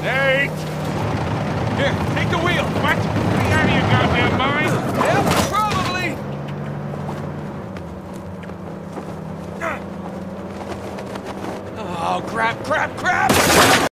Nate! Here, take the wheel. What? Are you out of your goddamn mind? Yep, probably. Oh, crap, crap, crap!